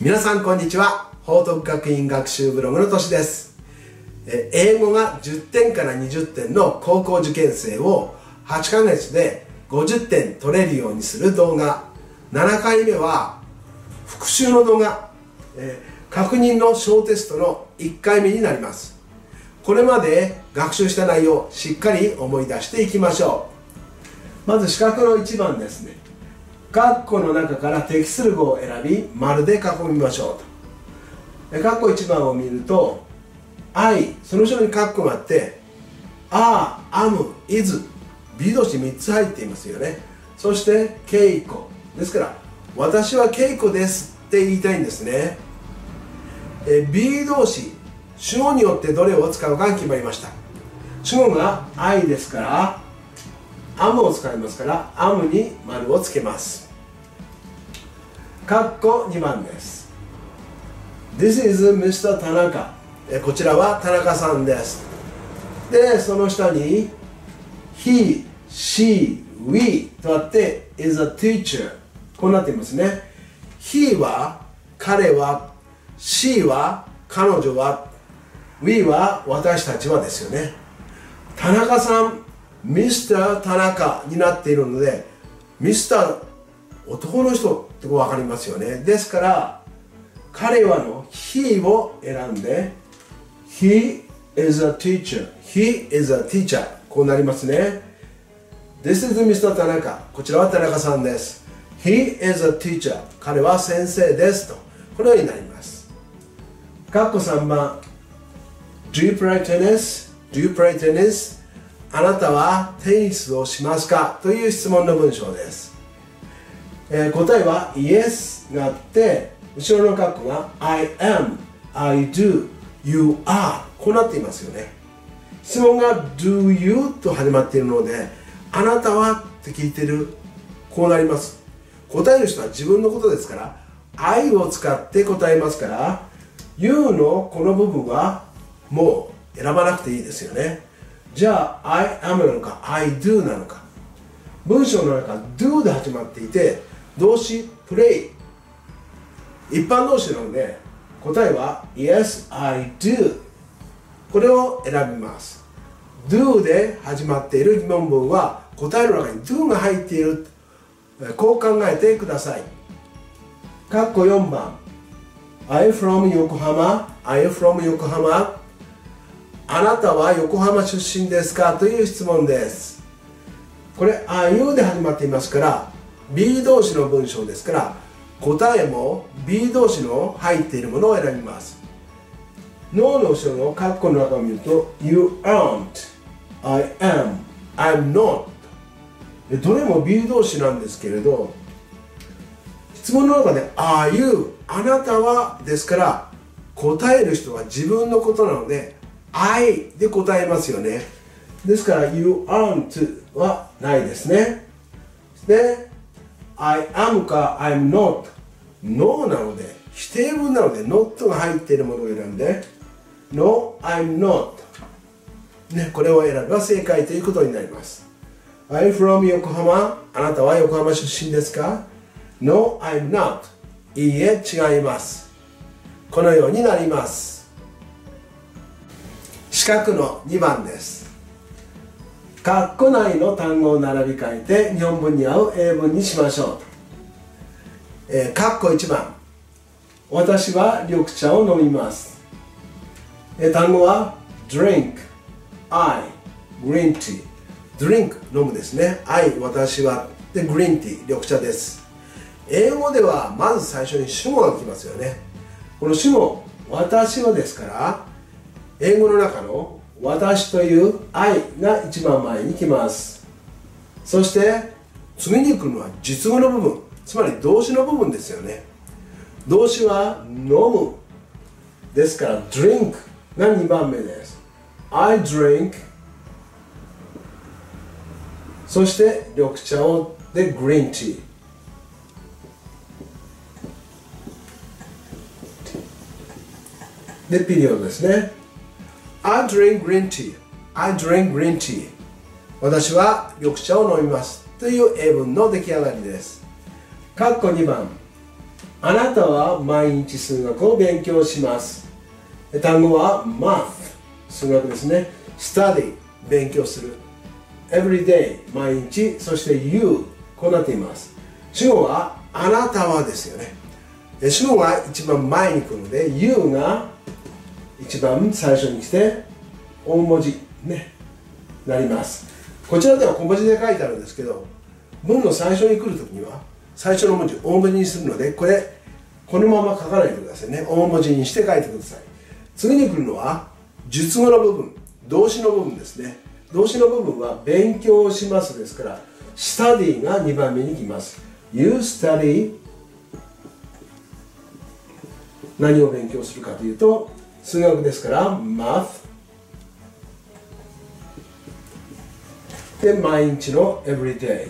皆さんこんにちは。報徳学院学習ブログのとしです。英語が10点から20点の高校受験生を8ヶ月で50点取れるようにする動画、7回目は復習の動画、確認の小テストの1回目になります。これまで学習した内容をしっかり思い出していきましょう。まず四角の1番ですね。括弧の中から適する語を選び丸で囲みましょうと。括弧1番を見ると I、 その後ろに括弧があって are、am、is、 B 動詞3つ入っていますよね。そしてケイコですから、私はケイコですって言いたいんですね。B 動詞、主語によってどれを使うかが決まりました。主語が I ですからam を使いますから am に丸をつけます。括弧2番です。 This is Mr. 田中。こちらは田中さんです。で、その下に He、She、We とあって is a teacher、 こうなっていますね。 He は彼は、 She は彼女は、 We は私たちはですよね。田中さん、Mr. 田中になっているので Mr. 男の人って分かりますよね。ですから彼はの He を選んで He is a teacher、 He is a teacher、 こうなりますね。 This is Mr. 田中。こちらは田中さんです。 He is a teacher、 彼は先生ですと、このようになります。括弧3番 Do you play tennis? Do you play tennis? あなたはテニスをしますかという質問の文章です。答えは Yes があって、後ろの括弧が I am、 I do、 You are、 こうなっていますよね。質問が Do you と始まっているので、あなたはって聞いてる、こうなります。答える人は自分のことですから I を使って答えますから You のこの部分はもう選ばなくていいですよね。じゃあ I am なのか I do なのか。文章の中 do で始まっていて、動詞 play、 一般動詞なので答えは Yes, I do、 これを選びます。 do で始まっている疑問文は答えの中に do が入っている、こう考えてください。括弧4番 Are you from 横浜？ Are you from 横浜？あなたは横浜出身ですかという質問です。これ Are you で始まっていますから B 動詞の文章ですから、答えも B 動詞の入っているものを選びます。 No の後ろの括弧の中を見ると You aren't、 I am、 I'm not、 どれも B 動詞なんですけれど、質問の中で Are you、 あなたはですから、答える人は自分のことなのでI で答えますよね。ですから You aren't はないですね。で I am か I'm not、 No なので否定文なので not が入っているものを選んで No, I'm not、ね、これを選べば正解ということになります。 Are you from 横浜？あなたは横浜出身ですか？ No, I'm not、 いいえ、違います。このようになります。四角の2番です。括弧内の単語を並び替えて日本文に合う英文にしましょう。括弧1番、私は緑茶を飲みます。単語は drink、 I、 green tea、 drink 飲むですね。 I 私はで green tea 緑茶です。英語ではまず最初に主語が来ますよね。この主語私はですから、英語の中の私という I が一番前に来ます。そして次に来るのは実語の部分、つまり動詞の部分ですよね。動詞は飲むですから drink が2番目です。 I drink、 そして緑茶をで green tea、 でピリオドですね。I drink green tea、 I drink green tea、 私は緑茶を飲みますという英文の出来上がりです。括弧2番あなたは毎日数学を勉強します。単語は math、数学ですね。study、勉強する。every day、毎日。そして you、こうなっています。主語はあなたはですよね。主語が一番前に来るので you が一番最初に来て大文字ね、なります。こちらでは小文字で書いてあるんですけど、文の最初に来るときには最初の文字大文字にするので、このまま書かないでくださいね。大文字にして書いてください。次に来るのは述語の部分、動詞の部分ですね。動詞の部分は勉強しますですから、study が2番目に来ます。You study、 何を勉強するかというと数学ですから math で、毎日の every day、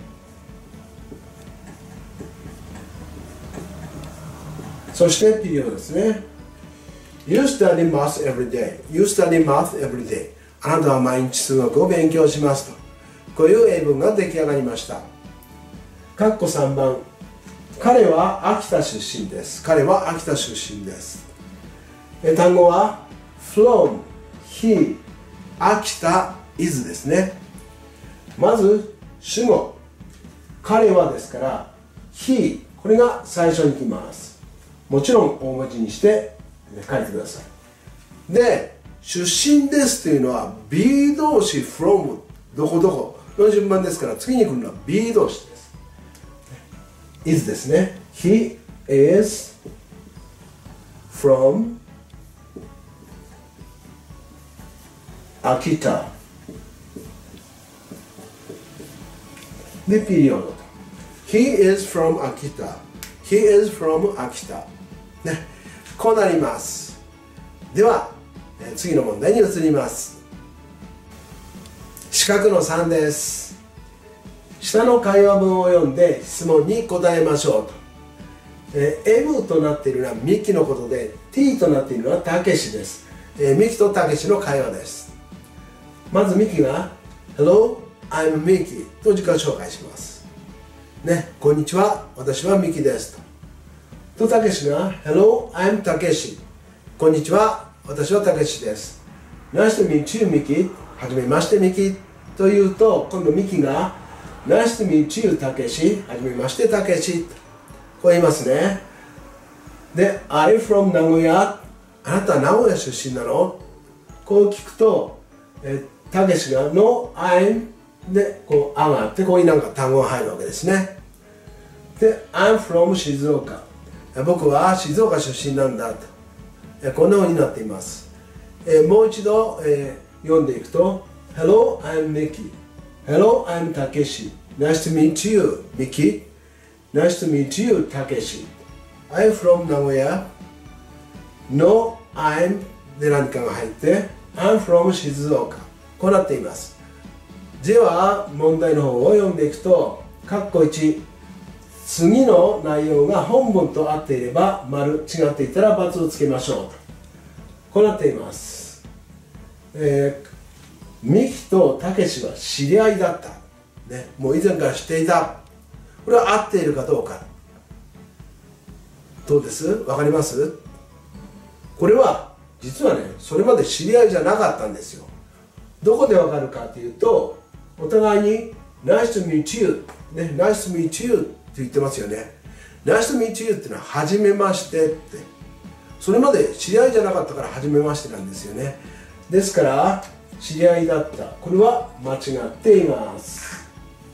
そしてピリオドですね。 You study math every day、 You study math every day、 あなたは毎日数学を勉強しますと、こういう英文が出来上がりました。括弧3番、彼は秋田出身です。彼は秋田出身です。単語は from、he、秋田、is ですね。まず主語、彼はですから he、 これが最初に来ます。もちろん大文字にして書いてください。で、出身ですというのは be 動詞 from どこどこの順番ですから、次に来るのは be 動詞です。is ですね。 He is from 秋田で、ピリオド。 He is from 秋田、 He is from 秋田、ね、こうなります。では次の問題に移ります。四角の3です。下の会話文を読んで質問に答えましょうと。M となっているのはミキのことで、 T となっているのはたけしです。ミキとたけしの会話です。まずミキが Hello, I'm Miki と自己紹介しますね。こんにちは、私はミキですと。たけしが Hello, I'm たけし、こんにちは、私はたけしです。 Nice to meet you, Miki、 はじめましてミキと言うと、今度ミキが Nice to meet you, たけし、はじめましてたけし、こう言いますね。で、I'm from 名古屋、あなたは名古屋出身なの、こう聞くとたけしが No, I'm でこうあがあって、こういうなんか単語が入るわけですね。で、I'm from 静岡、僕は静岡出身なんだと、こんな風になっています。もう一度、読んでいくと Hello, I'm Miki、 Hello, I'm たけし、 Nice to meet you, Miki、 Nice to meet you, たけし、 I'm from 名古屋、 No, I'm で何かが入って I'm from 静岡、こうなっています。では問題の方を読んでいくと、括弧1、次の内容が本文と合っていれば丸、違っていたら×をつけましょうと、こうなっています。ミキとたけしは知り合いだった、ね、もう以前から知っていた。これは合っているかどうか、どうです？わかります？これは実はね、それまで知り合いじゃなかったんですよ。どこでわかるかというと、お互いに Nice to meet you、ね、Nice to meet you って言ってますよね。Nice to meet you っていうのは初めましてって、それまで知り合いじゃなかったから初めましてなんですよね。ですから知り合いだった、これは間違っています。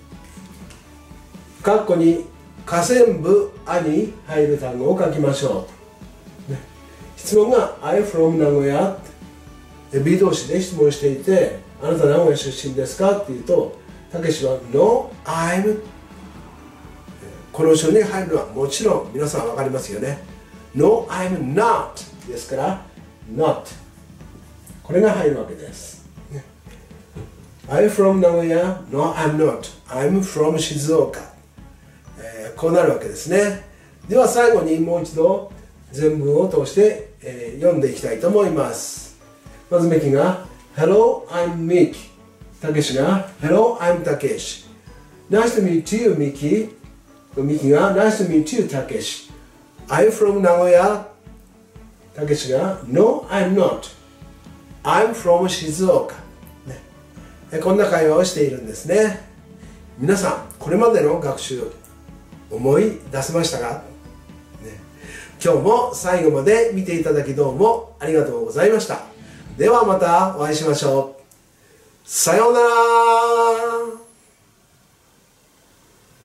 括弧に下線部「あ」に入る単語を書きましょう、ね、質問が I from 名古屋、B 動詞で質問していて、あなた名古屋出身ですかって言うと、たけしは No, I'm、 この後ろに入るのはもちろん皆さん分かりますよね。 No, I'm not ですから Not、 これが入るわけです、ね、I'm from 名古屋、 No, I'm not、 I'm from 静岡、こうなるわけですね。では最後にもう一度全文を通して、読んでいきたいと思います。まずミキが Hello, I'm Miki、 たけしが Hello, I'm たけし、 Nice to meet you, Miki、 ミキが Nice to meet you, たけし、 I'm from 名古屋。たけしが No, I'm not. I'm from 静岡、ね、こんな会話をしているんですね。皆さんこれまでの学習思い出せましたか、ね、今日も最後まで見ていただきどうもありがとうございました。ではまたお会いしましょう。さようなら。